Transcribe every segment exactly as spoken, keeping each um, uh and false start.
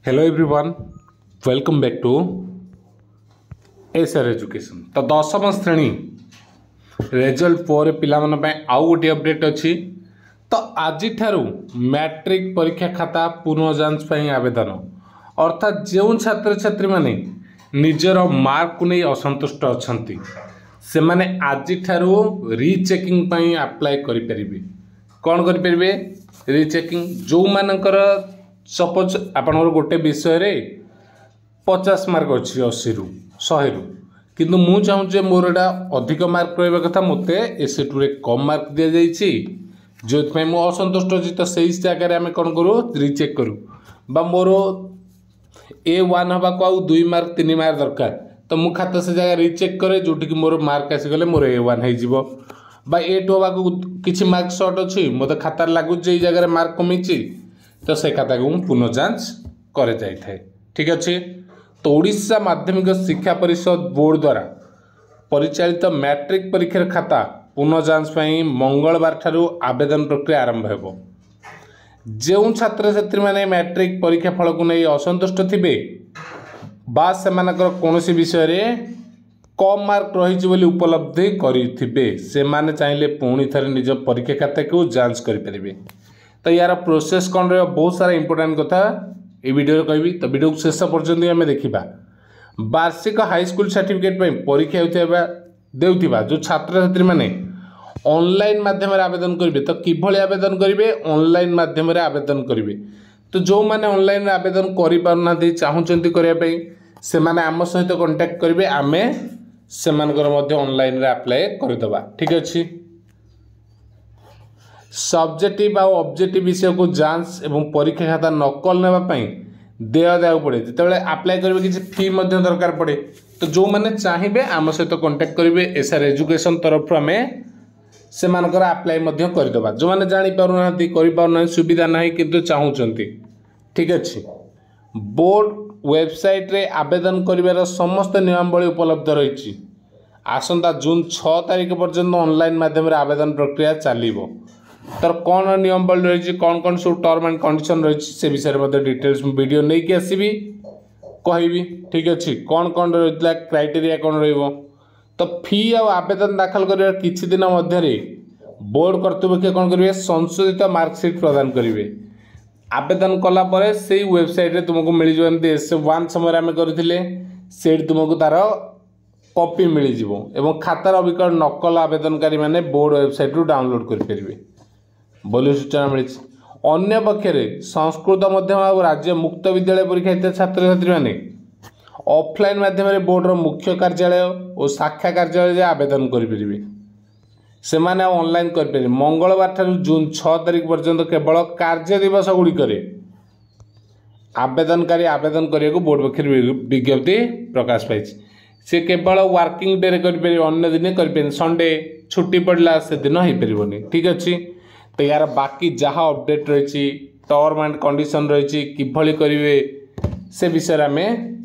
Hello everyone, welcome back to SR education. तो दशम श्रेणी रिजल्ट पर पिला आउ गोटे अपडेट अच्छी। तो आज मैट्रिक परीक्षा खाता पुनः जांच आवेदन अर्थात जो छात्र छात्री माने निजर मार्क को नहीं असंतुष्ट अच्छा से माने आज रीचेकिंग अप्लाई करें। कौन करें रीचेकिंग? जो मानकर सपोज आपण गोटे विषय रे पचास मार्क अच्छी अस्सी रु सौ रु किंतु मु चाहूँ मोर एटा अधिक मार्क रहा कथा मत एस टू रे कम मार्क दि जाइए जो मु असंतुष्ट अच्छी। तो से जगह आम कौन करूँ रिचेक करूँ बा मोर ए वन हवा को आउ दुई मार्क तीन मार्क दरकार तो मु खाता से जगह रिचेक करे जोटि मोर मार्क आसीगले मोर ए वन हो बा ए टू हवा को किसी मार्क सर्ट अच्छी मत खातार लगुच जगह मार्क कमी तो से खाता को पुनः जांच करे जाए थे। ठीक अच्छे। तो ओडिशा माध्यमिक शिक्षा परिषद बोर्ड द्वारा परिचालित मैट्रिक परीक्षार खाता पुनः जांच मंगलवार ठारू आवेदन प्रक्रिया आरंभ हो। जो छात्र छात्री माने मैट्रिक परीक्षा फल को नहीं असंतुष्ट थिबे बा सेमानकर कोनोसी विषय रे कम मार्क रही बोली उपलब्धि करिथिबे से माने चाहिले पुणी थरे निज परीक्षा खाता को जांच करि परिबे। तो यार प्रोसेस कौन रहा बहुत सारा इंपोर्टेंट कथा ये वीडियो कहबी। तो वीडियो को शेष पर्यंत आम देखा वार्षिक हाईस्कूल सर्टिफिकेट परीक्षा देउथिबा जो छात्र छात्री माने ऑनलाइन माध्यम आवेदन करेंगे। तो किभली आवेदन करेंगे? ऑनलाइन माध्यम आवेदन करेंगे। तो जो मैंने ऑनलाइन आवेदन करि पारना चाहूँगी करने से माने आम सहित कांटेक्ट करेंगे आमे सेमानकर मध्य ऑनलाइन रे अप्लाई करदेबा। ठीक अच्छे। सब्जेक्टिव आउ ऑब्जेक्टिव विषय को जांच एवं परीक्षा खाता नकल नापी देय देवा पड़े जो अप्लाई करेंगे किसी फी दरकार पड़े। तो जो मैंने चाहिए आम सहित कांटेक्ट करेंगे एसआर एजुकेशन तरफ आम से अप्लाई करदेबा। जो मैंने जापार सुविधा ना कि चाहूँगी। ठीक अच्छे। बोर्ड वेबसाइट रे आवेदन करिवार समस्त नियमावली उपलब्ध रही। आसंता जून छह तारीख पर्यंत ऑनलाइन माध्यम आवेदन प्रक्रिया चलो। तर कौन नियम बल रही कौन कौन सब टर्म एंड कंडीशन रही से विषय में डिटेल्स वीडियो नहीं कि आसबि कहबी। ठीक अच्छे। कौन कौन रही क्राइटेरिया कौन रही तो फी आवेदन दाखल कर किछि दिन मध्य बोर्ड कर्तृपक्ष कौन करेंगे संशोधित मार्कसीट प्रदान करेंगे। आवेदन कला परे से वेबसाइट रे तुमको मिल जाए एस वन समय आम करते से तुमको तार कॉपी मिल एवं खातार अविकल नकल आवेदनकारी माने बोर्ड वेबसाइट रु डाउनलोड करेंगे बोली सूचना मिली। अन्य पक्षरे संस्कृत मध्यम और राज्य मुक्त विद्यालय परीक्षा छात्र छात्री माने ऑफलाइन माध्यम बोर्डर मुख्य कार्यालय और शाखा कार्यालय आवेदन करेंगे से माने ऑनलाइन करेंगे। मंगलवार ठारू जून छह तारीख पर्यंत केवल कार्य दिवस गुड़िक आवेदनकारी आवेदन करने को बोर्ड पक्ष विज्ञप्ति प्रकाश पाई। से केवल वर्किंग डे करेंगे अन्य दिन करें संडे छुट्टी पड़ला से दिन हो पारनी। ठीक अच्छे। तो यार बाकी जहाँ अपडेट रही टर्म एंड कंडीशन रही किभली करेंगे से विषय आम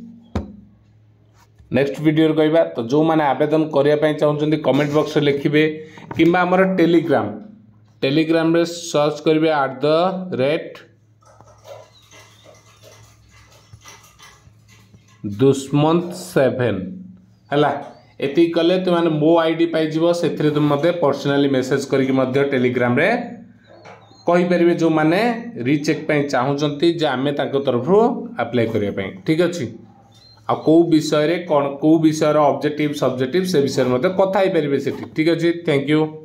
नेक्स्ट वीडियो कहवा। तो जो मैंने आवेदन करने चाहते कमेंट बॉक्स में लिखिए कि आमर टेलीग्राम टेलीग्राम रे सर्च करेंगे at the rate Dushmant seven है ये कले तुम मो आईडी पाइज से तुम मत पर्सनाली मेसेज करके टेलीग्राम रे कहींपर जो मैंने रिचेक चाहूँगी जे आम तरफ अप्लाई करने। ठीक अच्छे। आ कौ विषय कौन कौ विषय ऑब्जेक्टिव सब्जेक्टिव से विषय में कथा ही पारे से। ठीक अच्छे। Thank you.